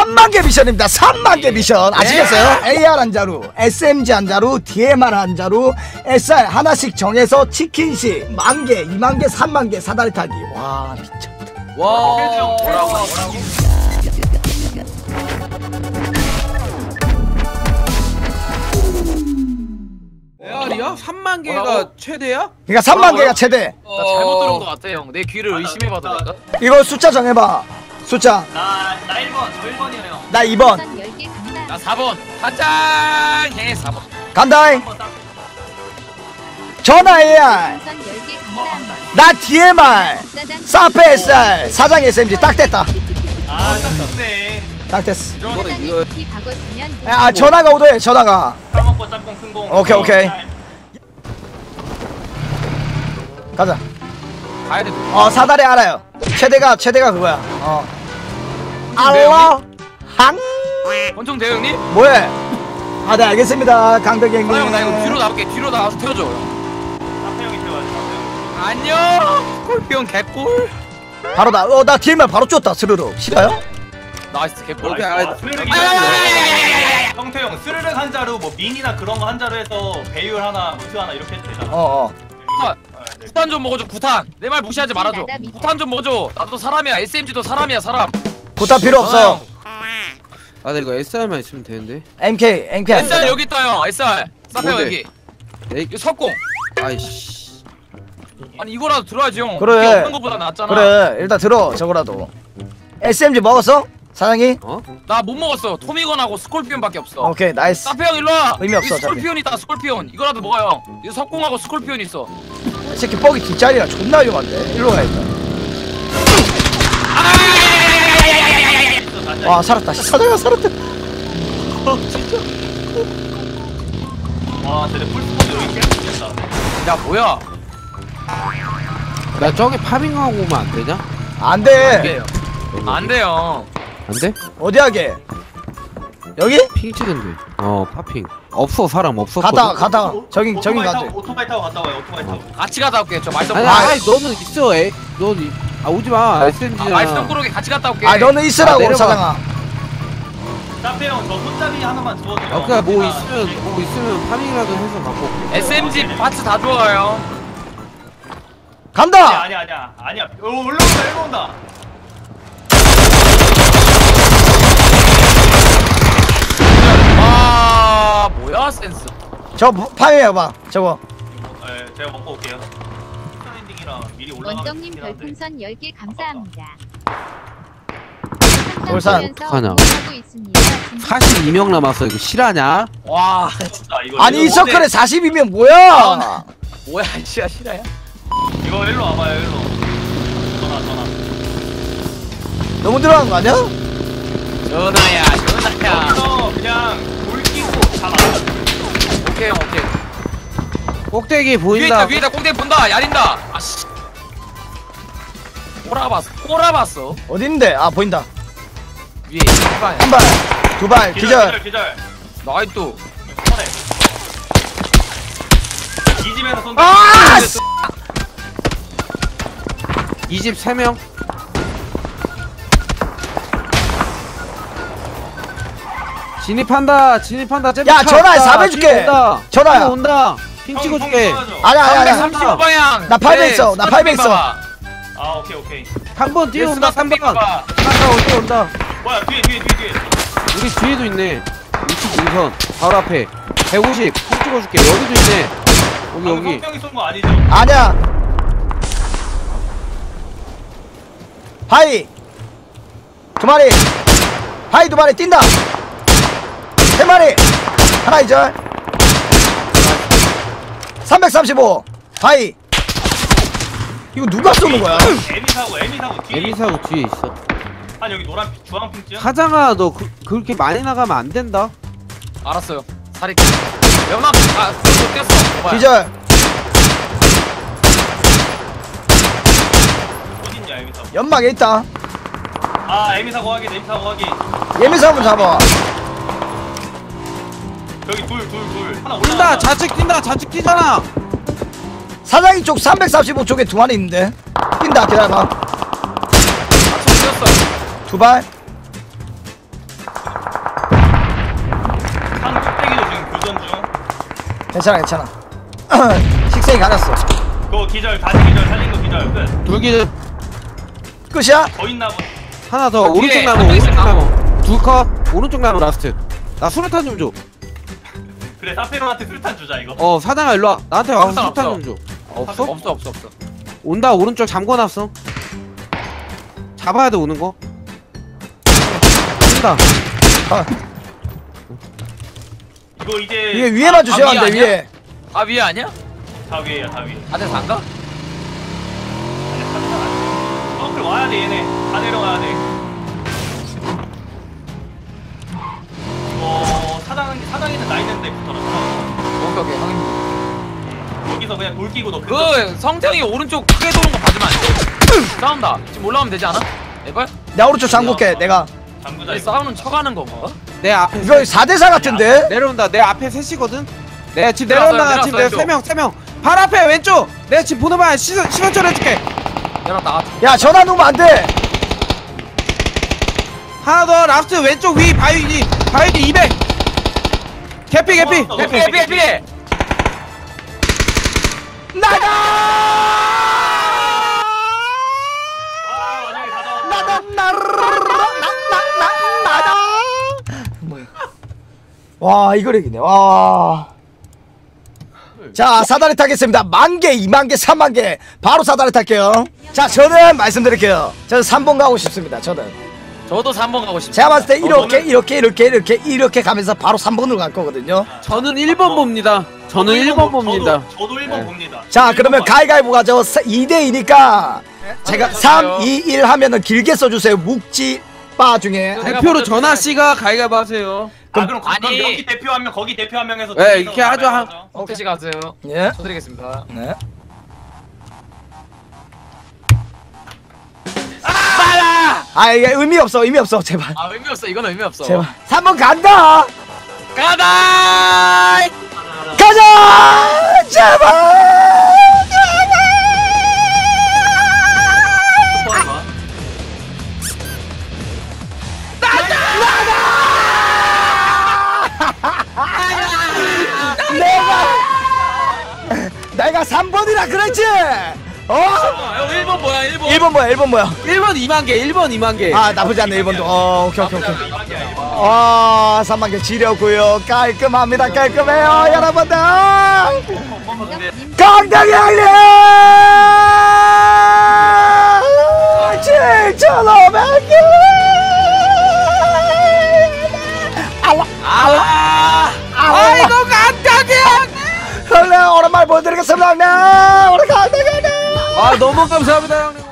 3만 개 미션입니다. 3만 개 미션 아시겠어요? AR 한 자루, SMG 한 자루, DMR 한 자루, SR 하나씩 정해서 치킨씩 10,000개, 20,000개, 30,000개 사다리 타기. 와 미쳤다. 와. 뭐라고? AR이야? 3만 개가 최대야? 그러니까 3만 개가 최대. 나 잘못 들은 것 같아 형. 내 귀를 의심해봐도 될까? 이거 숫자 정해봐. 숫자. 나 1번, 저 1번이에요. 나 2번. 나 4번. 가짱. 해 4번. 간다잉. 전화 AR. 나 DMR. 사페 SR. 사장 SMG 딱 됐다. 아, 딱 좋네. 딱 됐어. 이거 아 전화가 오더해. 전화가. 까먹고 짬뽕 큰공. 오케이. 가자. 가야 돼. 사다리 알아요. 최대가 그거야. 알라 항 권총 대형님? 뭐해? 네 알겠습니다. 강덕이 형님. 형 나 이거 뒤로 나갈게. 뒤로 나가서 태워줘. 사페 형이 태워야지. 안녕. 스콜피온 개꿀. 바로다. 나 DMR 바로 쫓다. 스르르 싫어요? 나이스 개꿀. 오케이, 스르륵 형태 형 스르륵 한 자루 뭐 민이나 그런 거 한 자루 해서 배율 하나, 무트 하나 이렇게 해도 되잖아. 구탄 좀 먹어줘. 구탄. 내 말 무시하지 말아줘. 구탄 좀 먹어줘. 나도 사람이야. SMG도 사람이야. 사람. 구타 필요 없어. 아, 나 이거 SR만 있으면 되는데. MK SR 여기 있다 형. SR. 사페 뭔데? 여기. 에이, 이거 석공. 아이씨. 아니 이거라도 들어야지 형. 그래. 이게 없는 거보다 낫잖아. 그래 일단 들어 저거라도. SMG 먹었어? 사장이? 어? 나 못 먹었어. 토미건하고 스콜피온밖에 없어. 오케이 나이스. 사페 형 일로 와. 의미 없어, 여기 스콜피온 있다. 스콜피온. 이거라도 먹어 형. 이 석공하고 스콜피온 있어. 이 새끼 뻑이 뒷자리라 존나 위험한데. 일로 가야겠다. 와 살았다. 사장아 살았다. 진짜. 와, 쟤네 풀스포드 여기 깨끗했다. 야 뭐야? 나 저기 파밍하고 오면 안 되냐? 안 돼. 안 돼요. 안 돼? 어디 하게? 여기? 핑 찍은데. 파핑. 없어, 사람 없어. 가다가 저기 오토바이 가지. 타고, 오토바이 타고 갔다 와요. 오토바이 타고. 같이 가다 올게. 저 말썽. 아니, 너는 있어, 넌 오지 마. SMG잖아. 말썽 꾸러기 같이 갔다 올게. 너는 있으라고 내려가. 사장아. 사페 형, 저 손잡이 하나만 주워줘요. 그니까 뭐 있으면 파밍이라도 해서 갖고 올게. SMG 파츠 다 좋아요. 간다. 아니야. 올라온다. 와 뭐야 센스. 저 파밍해봐 저거. 네, 제가 먹고 올게요. 엔딩이랑 미리 올라가면 원정님 별풍선 10개 감사합니다. 울산 어떡하냐. 42명 남았어. 이거 실화냐? 와 진짜 이거. 아니 이 일로 서클에 42명 뭐야? 뭐야 씨야 실화야? 이거 일로 와봐요. 일로. 전화. 너무 들어간 거 아니야? 전화야. 여기서 그냥 돌 끼고 잡아. 오케이. 꼭대기 보인다. 위에다 꽁대 본다. 야린다. 아씨. 꼬라봤어. 어딘데? 보인다. 위에 한방에. 한 발, 두 발, 기절. 나이또. 손에. 이 집에서 손. 이 집 3명. 진입한다. 야, 전화해, 4배 줄게. 전화야. 온다. 핑 찍어줄게. 아니야. 335방향. 나 8배 있어. 나 8배 있어. 아, 오케이. 3번 뛰어온다. 3번. 봐봐. 뛰어온다. 뭐야, 뒤에. 우리 뒤에도 있네. 22선 바로 앞에 150. 핑 찍어줄게. 여기도 있네. 여기. 성병이 쏜 거 아니죠? 아니야. 하이. 두 마리. 하이 두 마리 뛴다. 세 마리. 하나 이절. 335. 하이. 이거 누가 쏘는 거야? 에미사고 뒤에. 에미사고 뒤에 있어. 아니 여기 노란 주황 핑크야? 사장아, 너 그렇게 많이 나가면 안 된다. 알았어요. 살이. 연막 뛰었어. 기절. 어딨냐 에미사고? 연막에 있다. 에미사고 확인. 예민사 한번 잡아. 여기 둘 하나 뛴다. 올라가. 좌측 뛰잖아. 사장이 쪽 335쪽에 두 마리 있는데. 뛴다. 기다려봐. 뛰었어. 두 발. 괜찮아 괜찮아. 식생이 가렸어. 그거 기절 다시 기절 살린 거 기절 끝. 둘기는 끝이야? 더 있나 보. 하나 더 뒤에 오른쪽 나무 한명 오른쪽 있어, 나무 둘컷 오른쪽 나무 라스트. 나 수류탄 좀 줘. 그래 사페론한테 술탄 주자 이거. 사장아 일로와. 나한테 와서 수류탄 수류탄 없어. 좀 줘. 없어? 없어. 온다. 오른쪽 잠궈놨어. 잡아야 돼 오는 거. 온다. 이거 이제 이게 위에만 주셔야 위에 한대 아니야? 위에. 아 위에 아니야? 다 위에야 다 위에. 아들 산가? 덩클 와야 돼 얘네. 다 내려가야 돼. 사장이는 나 있는데 붙어라. 오케이 형님. 여기서 그냥 돌 끼고 너 그 성태형이 오른쪽 크게 도는 거 봐주면 안 돼? 싸운다. 지금 올라오면 되지 않아? 에발? 나 오른쪽 잠글게 내가. 잠그자 이 이거. 싸우는 척하는 건가? 내 앞에 이거 4대4 같은데? 내려온다. 내 앞에 셋이거든. 내가 지금 내려왔어요, 내려온다. 지금 내가 내려왔어요, 3명. 발 앞에 왼쪽. 내가 지금 보는 바에 시선 처리해줄게. 내려왔다. 야 전화 누면 안돼. 하나 더 라스트 왼쪽 위 바위 200. 개피. 해피. 나가! 아 마지막에 다 잡았다. 나다. 뭐야? 와 이걸 이기네. 와. 자 사다리 타겠습니다. 10,000개, 20,000개, 30,000개 바로 사다리 탈게요. 자 저는 말씀드릴게요. 저는 3번 가고 싶습니다. 저는 저도 3번 가고 싶어. 제가 봤을 때 이렇게 가면서 바로 3번으로 갈 거거든요. 저는 1번 봅니다. 저는 1번 봅니다. 저도 1번 네. 봅니다. 자 그러면 가위가위보 가죠. 2대2니까 제가 3, 2, 1 하면은 길게 써주세요. 묵지 바 중에. 대표로 전하 씨가 가위가위 하세요. 그럼 아니. 여기 대표 한 명, 거기 대표 한 명 해서. 네, 이렇게 하죠. 성태 씨 가세요. 예. 쳐드리겠습니다. 네. 아 이게 의미 없어 제발 아 의미 없어. 이건 의미 없어. 제발 3번 간다. 가다. 가자 제발. 내가 3번이라 그랬지. 형 1번 뭐야? 1번. 1번 뭐야 1번 뭐야. 1번 2만 개. 1번 2만 개. 아 나쁘지 않네 1번도. 오케이 3만개 지렸고요. 깔끔합니다. 깔끔해요 여러분들. 강당이 알려 7,500개. 아이고 강당이야. 오랜만에 보여드리겠습니다. 우리 강당이 아 너무 감사합니다 형님.